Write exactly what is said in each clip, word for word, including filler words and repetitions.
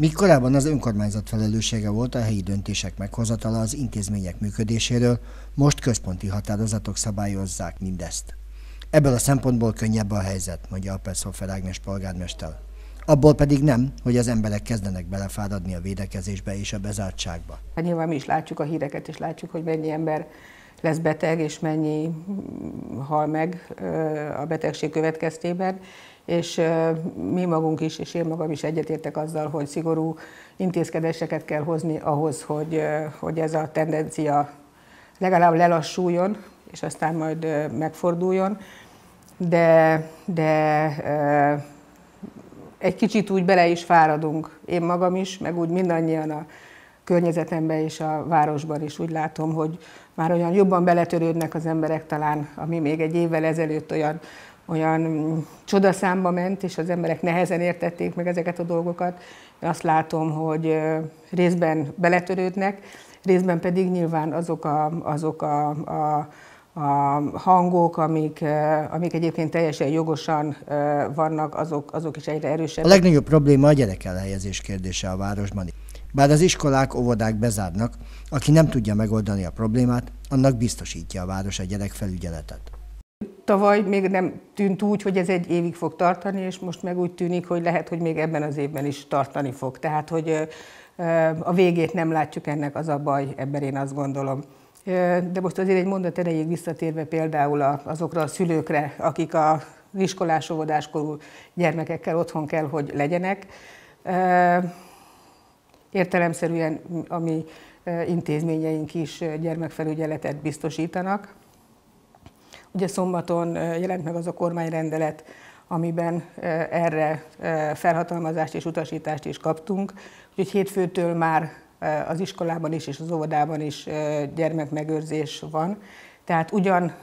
Míg korábban az önkormányzat felelőssége volt a helyi döntések meghozatala az intézmények működéséről, most központi határozatok szabályozzák mindezt. Ebből a szempontból könnyebb a helyzet, mondja Apelszhofer Ágnes polgármester. Abból pedig nem, hogy az emberek kezdenek belefáradni a védekezésbe és a bezártságba. Hát nyilván mi is látjuk a híreket, és látjuk, hogy mennyi ember lesz beteg, és mennyi hal meg a betegség következtében. És mi magunk is, és én magam is egyetértek azzal, hogy szigorú intézkedéseket kell hozni ahhoz, hogy, hogy ez a tendencia legalább lelassuljon, és aztán majd megforduljon. De, de egy kicsit úgy bele is fáradunk, én magam is, meg úgy mindannyian a környezetemben és a városban is úgy látom, hogy már olyan jobban beletörődnek az emberek talán, ami még egy évvel ezelőtt olyan, olyan csodaszámba ment, és az emberek nehezen értették meg ezeket a dolgokat. Én azt látom, hogy részben beletörődnek, részben pedig nyilván azok a, azok a, a, a hangok, amik, amik egyébként teljesen jogosan vannak, azok, azok is egyre erősebbek. A legnagyobb probléma a gyerekelhelyezés kérdése a városban. Bár az iskolák, óvodák bezárnak, aki nem tudja megoldani a problémát, annak biztosítja a város a gyerekfelügyeletet. Tavaly még nem tűnt úgy, hogy ez egy évig fog tartani, és most meg úgy tűnik, hogy lehet, hogy még ebben az évben is tartani fog. Tehát, hogy a végét nem látjuk ennek, az a baj, ebben én azt gondolom. De most azért egy mondat erejéig visszatérve például azokra a szülőkre, akik az iskolás, óvodáskorú gyermekekkel otthon kell, hogy legyenek. Értelemszerűen a mi intézményeink is gyermekfelügyeletet biztosítanak. Ugye szombaton jelent meg az a kormányrendelet, amiben erre felhatalmazást és utasítást is kaptunk, úgyhogy hétfőtől már az iskolában is és az óvodában is gyermekmegőrzés van. Tehát ugyan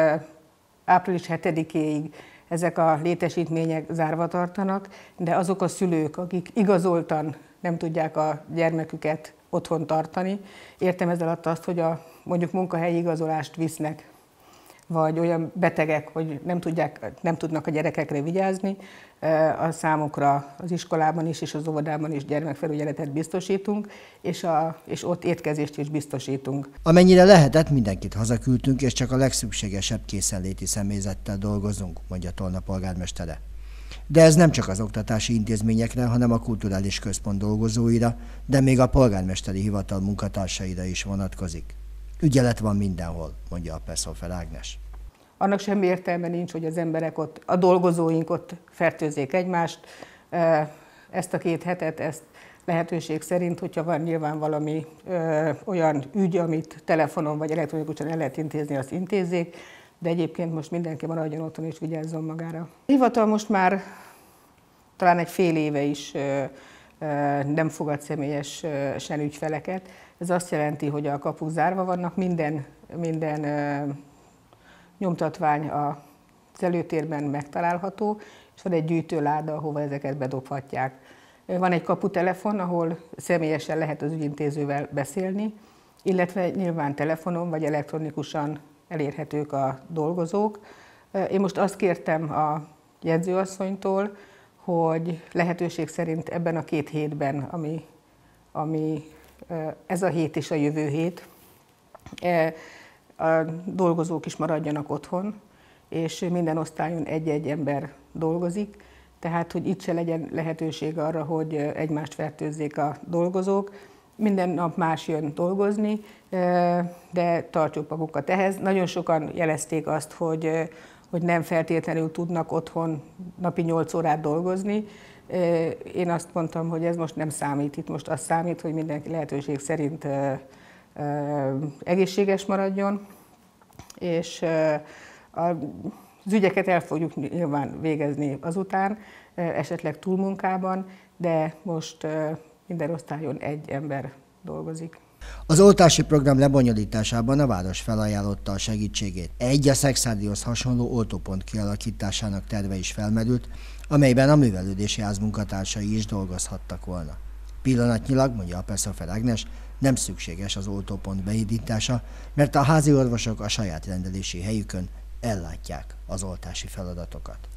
április hetedikéig ezek a létesítmények zárva tartanak, de azok a szülők, akik igazoltan nem tudják a gyermeküket otthon tartani, értem ez alatt azt, hogy a, mondjuk munkahelyi igazolást visznek, vagy olyan betegek, hogy nem, tudják, nem tudnak a gyerekekre vigyázni, a számukra az iskolában is és az óvodában is gyermekfelügyeletet biztosítunk, és, a, és ott étkezést is biztosítunk. Amennyire lehetett, mindenkit hazaküldtünk, és csak a legszükségesebb készenléti személyzettel dolgozunk, mondja Tolna polgármestere. De ez nem csak az oktatási intézményekre, hanem a kulturális központ dolgozóira, de még a polgármesteri hivatal munkatársaira is vonatkozik. Ügyelet van mindenhol, mondja Apelszhofer Ágnes. Annak semmi értelme nincs, hogy az emberek ott, a dolgozóink ott fertőzzék egymást. Ezt a két hetet, ezt lehetőség szerint, hogyha van nyilván valami ö, olyan ügy, amit telefonon vagy elektronikusan el lehet intézni, azt intézzék, de egyébként most mindenki maradjon otthon és vigyázzon magára. A hivatal most már talán egy fél éve is ö, ö, nem fogad személyesen ügyfeleket. Ez azt jelenti, hogy a kapuk zárva vannak, minden, minden ö, nyomtatvány az előtérben megtalálható, és van egy gyűjtőláda, ahova ezeket bedobhatják. Van egy kaputelefon, ahol személyesen lehet az ügyintézővel beszélni, illetve nyilván telefonon vagy elektronikusan elérhetők a dolgozók. Én most azt kértem a jegyzőasszonytól, hogy lehetőség szerint ebben a két hétben, ami, ami ez a hét és a jövő hét, a dolgozók is maradjanak otthon, és minden osztályon egy-egy ember dolgozik, tehát hogy itt se legyen lehetőség arra, hogy egymást fertőzzék a dolgozók. Minden nap más jön dolgozni, de tartjuk magukat ehhez. Nagyon sokan jelezték azt, hogy, hogy nem feltétlenül tudnak otthon napi nyolc órát dolgozni. Én azt mondtam, hogy ez most nem számít. Itt most az számít, hogy mindenki lehetőség szerint egészséges maradjon, és az ügyeket el fogjuk nyilván végezni azután, esetleg túlmunkában, de most minden osztályon egy ember dolgozik. Az oltási program lebonyolításában a város felajánlotta a segítségét. Egy a Szekszárdihoz hasonló oltópont kialakításának terve is felmerült, amelyben a művelődési ház munkatársai is dolgozhattak volna. Pillanatnyilag, mondja Apelszhofer Ágnes, nem szükséges az oltópont beindítása, mert a házi orvosok a saját rendelési helyükön ellátják az oltási feladatokat.